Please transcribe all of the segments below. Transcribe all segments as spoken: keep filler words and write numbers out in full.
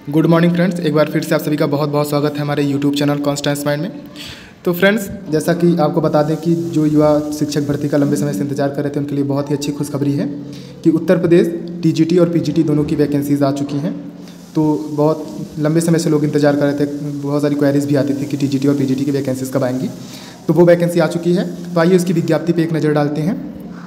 Good morning friends, एक बार फिर से आप सभी का बहुत बहुत स्वागत है हमारे यूट्यूब चैनल कॉन्स्टेंस माइंड में। तो फ्रेंड्स, जैसा कि आपको बता दें कि जो युवा शिक्षक भर्ती का लंबे समय से इंतजार कर रहे थे उनके लिए बहुत ही अच्छी खुशखबरी है कि उत्तर प्रदेश टीजीटी और पीजीटी दोनों की वैकेंसीज आ चुकी हैं। तो बहुत लंबे समय से लोग इंतजार कर रहे थे, बहुत सारी क्वेरीज भी आती थी कि टीजीटी और पीजीटी की वैकेंसीज कब आएंगी। तो वो वैकेंसी आ चुकी है। तो आइए उसकी विज्ञप्ति पर एक नज़र डालते हैं।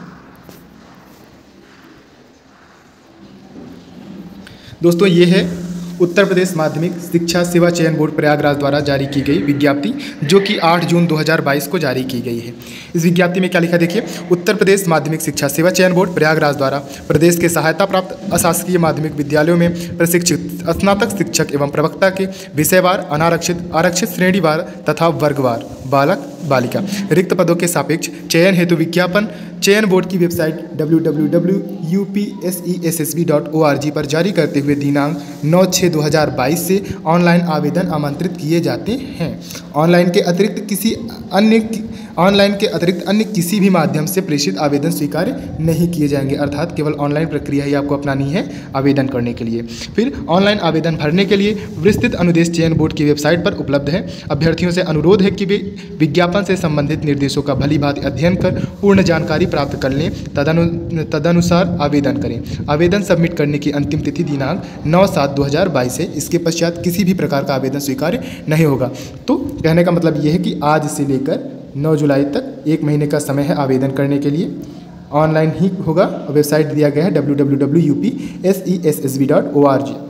दोस्तों, ये है उत्तर प्रदेश माध्यमिक शिक्षा सेवा चयन बोर्ड प्रयागराज द्वारा जारी की गई विज्ञप्ति, जो कि आठ जून दो हज़ार बाईस को जारी की गई है। इस विज्ञप्ति में क्या लिखा देखिए। उत्तर प्रदेश माध्यमिक शिक्षा सेवा चयन बोर्ड प्रयागराज द्वारा प्रदेश के सहायता प्राप्त अशासकीय माध्यमिक विद्यालयों में प्रशिक्षित स्नातक शिक्षक एवं प्रवक्ता के विषयवार, अनारक्षित, आरक्षित श्रेणीवार तथा वर्गवार बालक बालिका रिक्त पदों के सापेक्ष चयन हेतु विज्ञापन चयन बोर्ड की website W W W dot U P S E S S B dot O R G पर जारी करते हुए दिनांक नौ छः दो हज़ार बाईस से ऑनलाइन आवेदन आमंत्रित किए जाते हैं। ऑनलाइन के अतिरिक्त किसी अन्य ऑनलाइन के अतिरिक्त अन्य किसी भी माध्यम से प्रेषित आवेदन स्वीकार्य नहीं किए जाएंगे, अर्थात केवल ऑनलाइन प्रक्रिया ही आपको अपनानी है आवेदन करने के लिए। फिर ऑनलाइन आवेदन भरने के लिए विस्तृत अनुदेश चयन बोर्ड की वेबसाइट पर उपलब्ध है। अभ्यर्थियों से अनुरोध है कि वे विज्ञापन से संबंधित निर्देशों का भली भांति अध्ययन कर पूर्ण जानकारी प्राप्त कर लें, तदनु तदनुसार आवेदन करें। आवेदन सबमिट करने की अंतिम तिथि दिनांक नौ सात दो हज़ार बाईस है। इसके पश्चात किसी भी प्रकार का आवेदन स्वीकार्य नहीं होगा। तो कहने का मतलब ये है कि आज से लेकर नौ जुलाई तक एक महीने का समय है आवेदन करने के लिए। ऑनलाइन ही होगा। वेबसाइट दिया गया है W W W dot U P S E S S B dot O R G.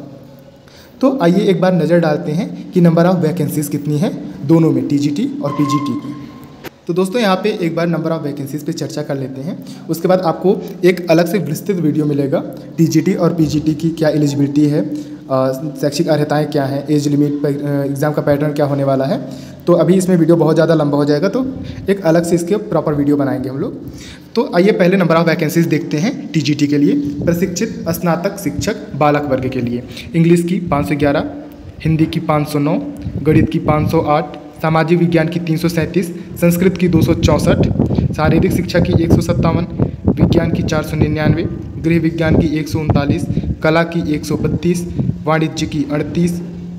तो आइए एक बार नज़र डालते हैं कि नंबर ऑफ़ वैकेंसीज कितनी है दोनों में, टीजीटी और पीजीटी की। तो दोस्तों, यहाँ पे एक बार नंबर ऑफ़ वैकेंसीज पे चर्चा कर लेते हैं। उसके बाद आपको एक अलग से विस्तृत वीडियो मिलेगा। टीजीटी और पीजीटी की क्या एलिजिबिलिटी है, शैक्षिक अर्हताएँ क्या हैं, एज लिमिट, एग्ज़ाम का पैटर्न क्या होने वाला है। तो अभी इसमें वीडियो बहुत ज़्यादा लंबा हो जाएगा, तो एक अलग से इसके प्रॉपर वीडियो बनाएंगे हम लोग। तो आइए पहले नंबर ऑफ़ वैकेंसीज देखते हैं टीजीटी के लिए। प्रशिक्षित स्नातक शिक्षक बालक वर्ग के लिए इंग्लिश की पाँच सौ ग्यारह, हिंदी की पाँच सौ नौ, गणित की पाँच सौ आठ, सामाजिक विज्ञान की तीन सौ सैंतीस, संस्कृत की दो सौ चौंसठ, शारीरिक शिक्षा की एक सौ सत्तावन, विज्ञान की चार सौ निन्यानवे, गृह विज्ञान की एक सौ उनतालीस, कला की एक सौ बत्तीस, वाणिज्य की अड़तीस,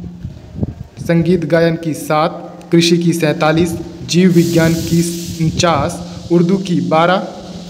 संगीत गायन की सात, कृषि की सैंतालीस, जीव विज्ञान की उनचास, उर्दू की बारह,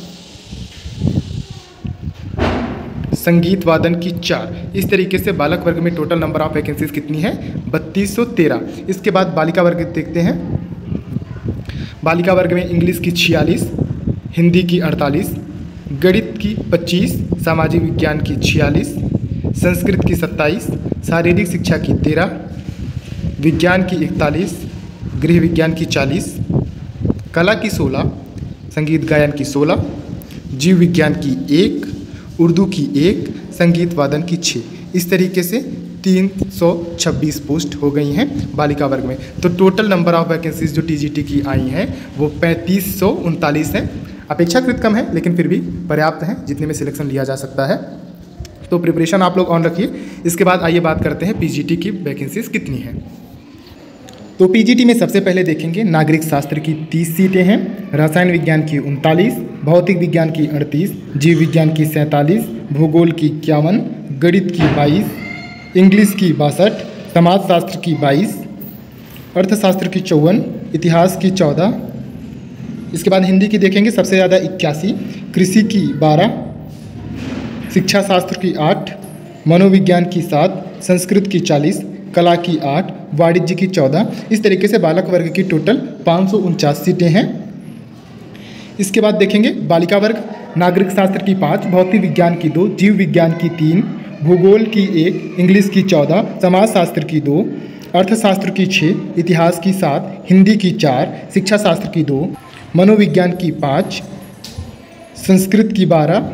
संगीत वादन की चार। इस तरीके से बालक वर्ग में टोटल नंबर ऑफ वैकेंसीज कितनी है, बत्तीस सौ तेरह। इसके बाद बालिका वर्ग देखते हैं। बालिका वर्ग में इंग्लिश की छियालीस, हिंदी की अड़तालीस, गणित की पच्चीस, सामाजिक विज्ञान की छियालीस, संस्कृत की सत्ताईस, शारीरिक शिक्षा की तेरह, विज्ञान की इकतालीस, गृह विज्ञान की चालीस, कला की सोलह, संगीत गायन की सोलह, जीव विज्ञान की एक, उर्दू की एक, संगीत वादन की छः। इस तरीके से तीन सौ छब्बीस पोस्ट हो गई हैं बालिका वर्ग में। तो टोटल नंबर ऑफ़ वैकेंसीज जो टीजीटी की आई हैं वो पैंतीस सौ उनतालीस हैं। अपेक्षाकृत कम है, लेकिन फिर भी पर्याप्त हैं जितने में सिलेक्शन लिया जा सकता है। तो प्रिपरेशन आप लोग ऑन रखिए। इसके बाद आइए बात करते हैं पीजीटी की वैकेंसीज कितनी हैं। तो पीजीटी में सबसे पहले देखेंगे नागरिक शास्त्र की तीस सीटें हैं, रसायन विज्ञान की उनतालीस, भौतिक विज्ञान की अड़तीस, जीव विज्ञान की सैंतालीस, भूगोल की इक्यावन, गणित की बाईस, इंग्लिश की बासठ, समाजशास्त्र की बाईस, अर्थशास्त्र की चौवन, इतिहास की चौदह। इसके बाद हिंदी की देखेंगे सबसे ज़्यादा इक्यासी, कृषि की बारह, शिक्षा शास्त्र की आठ, मनोविज्ञान की सात, संस्कृत की चालीस, कला की आठ, वाणिज्य की चौदह। इस तरीके से बालक वर्ग की टोटल पाँच सौ उनचास सीटें हैं। इसके बाद देखेंगे बालिका वर्ग, नागरिक शास्त्र की पाँच, भौतिक विज्ञान की दो, जीव विज्ञान की तीन, भूगोल की एक, इंग्लिश की चौदह, समाजशास्त्र की दो, अर्थशास्त्र की छः, इतिहास की सात, हिंदी की चार, शिक्षा शास्त्र की दो, मनोविज्ञान की पाँच, संस्कृत की बारह,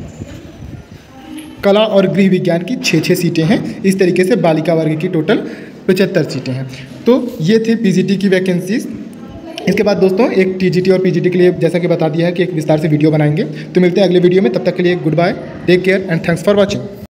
कला और गृह विज्ञान की छः छः सीटें हैं। इस तरीके से बालिका वर्ग की टोटल पचहत्तर सीटें हैं। तो ये थे पीजीटी की वैकेंसीज। इसके बाद दोस्तों एक टीजीटी और पीजीटी के लिए जैसा कि बता दिया है कि एक विस्तार से वीडियो बनाएंगे। तो मिलते हैं अगले वीडियो में, तब तक के लिए goodbye, take care and thanks for watching.